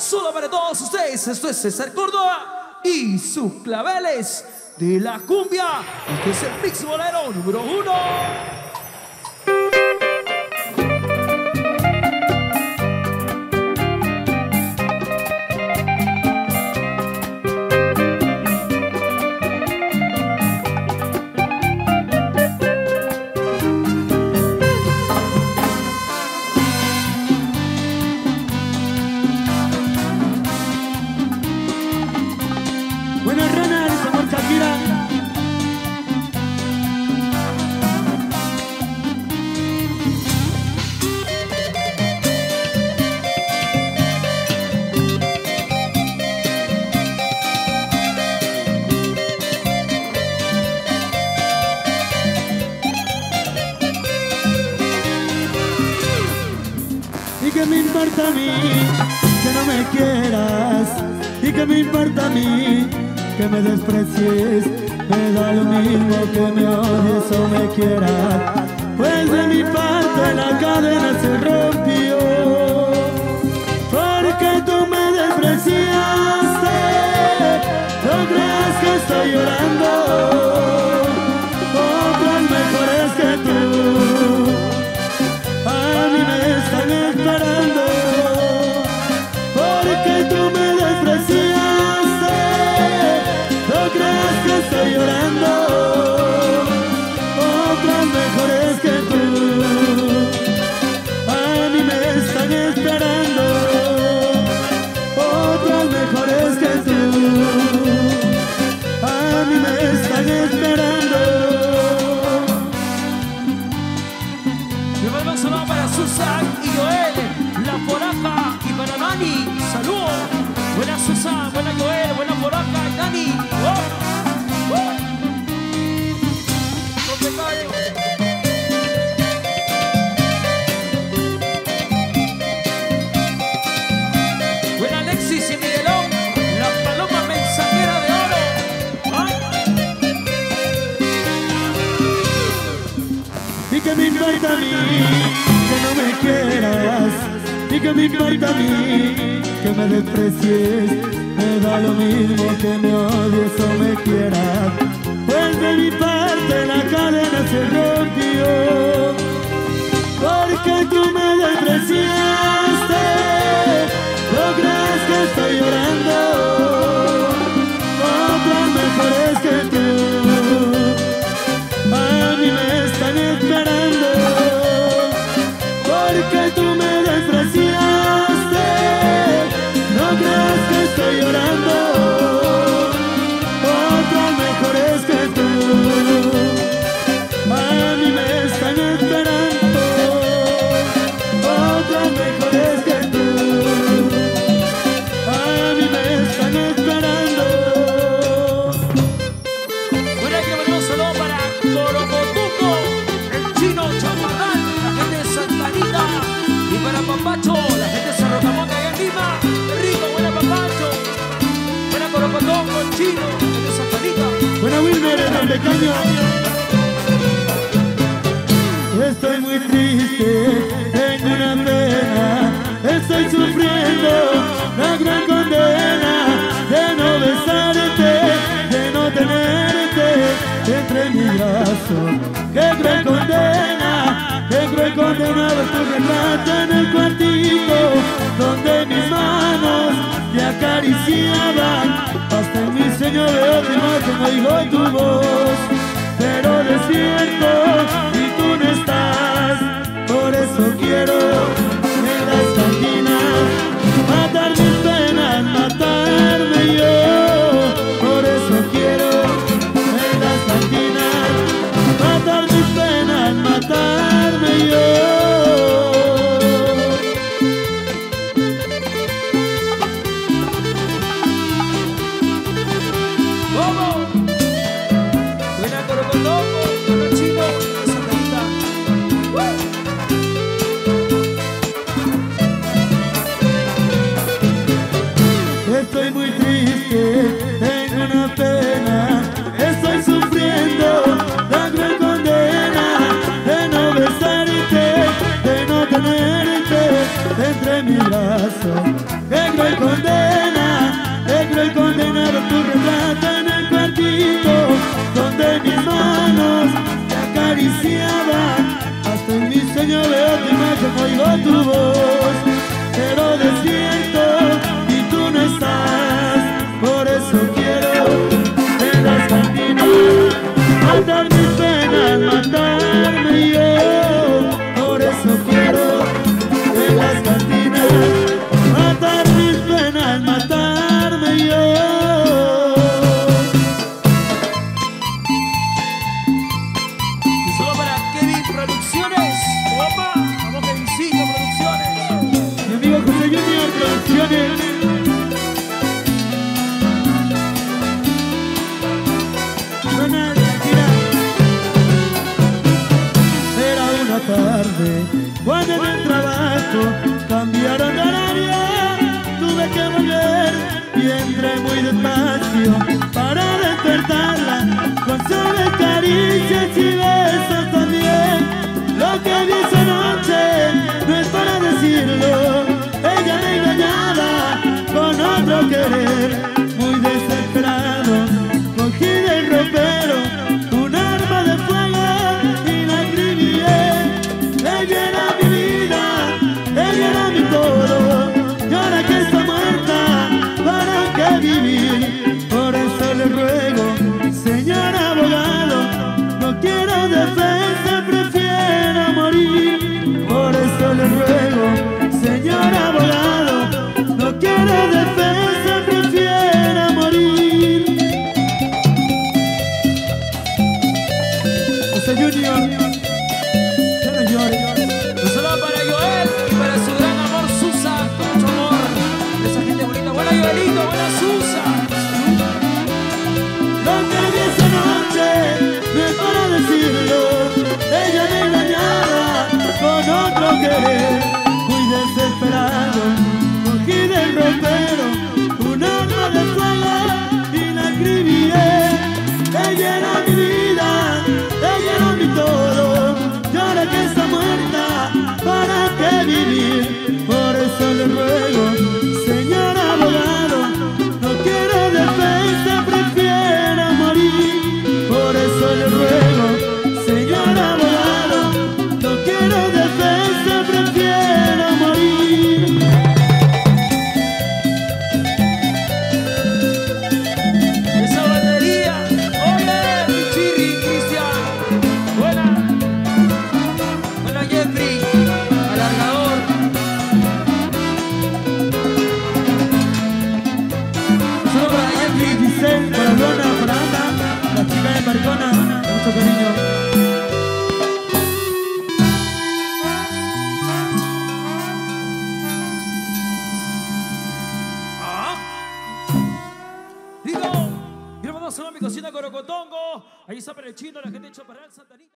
solo para todos ustedes. Esto es César Córdoba y sus claveles de la cumbia. Este es el Mix Bolero número 1. ¿Y qué me importa a mí que no me quieras? ¿Y qué me importa a mí que me desprecies? Me da lo mismo que me odies o me quieras, pues de mi parte la cadena se rompió, porque tú me despreciaste. No creas que estoy llorando, otros mejores que tú a mí me están esperando, porque tú me despreciaste. No creas que estoy llorando, otros mejores que tú a mí me están esperando, otros mejores que tú a mí me están esperando. Le mando un saludo para Susan y Joel, la Foraja, y para Dani. Saludos. Buena Susan, buena Joel, buena Foraja y Dani. No te calles. Buena Alexis y Miguelón, la paloma mensajera de oro. ¿Y qué me importa a mí que no me quieras? ¿Y qué me importa a mí que me desprecies? Me da lo mismo que me odies o me quieras, pues de mi parte la cadena se rompió, porque tú me despreciaste. No creas que estoy llorando, otros mejores que tú a mí me están esperando, porque tú me despreciaste. No creas que estoy llorando, otros mejores que tú a mí me están esperando, otros mejores que tú a mí me están esperando. Bueno, hay que mandar un saludo para Corocotuco, el chino Chaparral, la gente de Santa Anita, y para Papacho, la gente de Cerro Camote allá en Lima. ¡Qué rico! Buena Papacho, buena Corocotuco, el chino, la gente de Santa Anita. Buena Wilmer, el pequeño. Estoy muy triste, tengo una pena, estoy sufriendo la gran condena de no besarte, de no tenerte entre mis brazos. ¡Qué cruel condena! ¡Qué cruel condena! Ver tu retrato en el cuartito donde mis manos te acariciaban. Hasta en mi sueño veo tu imagen, oigo tu voz, pero despierto y tú no estás. Por eso quiero en las cantinas matar mis penas, matarme yo. Por eso quiero en las cantinas matar mis penas, matarme yo. ¡Vamos! Buena Corocotuco, buena chino, buena Santa Anita. Estoy muy triste, tengo una pena, estoy sufriendo la gran condena de no besarte, de no tenerte entre mis brazos. ¡Qué cruel condena! tu voz, pero despierto y tú no estás. Por eso quiero en las cantinas matar mis penas, matarme yo. Por eso quiero en las cantinas matar mis penas, matarme yo. Y solo para Kevin Producciones. Opa, vamos Kevincito Producciones. Mi amigo José Junior Producciones. Suena tranquila. Era una tarde cuando en el trabajo cambiaron de horario. Tuve que volver y entré muy despacio para despertarla con suaves caricias y besos también. Lo que vi esa noche no es para decirlo. Ella me engañaba con otro querer. Muy desesperado cogí del ropero un arma de fuego y la acribillé. Ella era mi vida, ella era mi todo, y ahora que está muerta, ¿para qué vivir? Por eso le ruego, señor abogado, no quiero defensa, prefiero morir. Por eso le ruego, señor abogado, no quiero defensa, prefiero morir. José Junior, ya no llores. Un saludo para Joel y para su gran amor Susa, con mucho amor. Esa gente bonita. Buena Joelito, buena Susa. Lo que vi esa noche no es para decirlo. Ella me engañaba con otro querer. Muy desesperado cogí del ropero un arma de fuego y la acribillé. Ella era mi vida, ella era mi todo, y ahora que está muerta, ¿para qué vivir? Por eso le ruego, señor abogado, no quiero defensa, prefiero morir. Por eso le ruego, señor abogado, no quiero defensa, prefiero morir. Esa batería. Oye, mi chirri, Cristian. Buena. Buena Jeffrey. Alargador. Solo para Jeffrey, Giselle, para Lona, para Ana, la chica de Marcona, mucho cariño. Digo, y le mandamos a mi cocina Corocotongo. Ahí está para el chino, la gente de Chaparral, Santanita.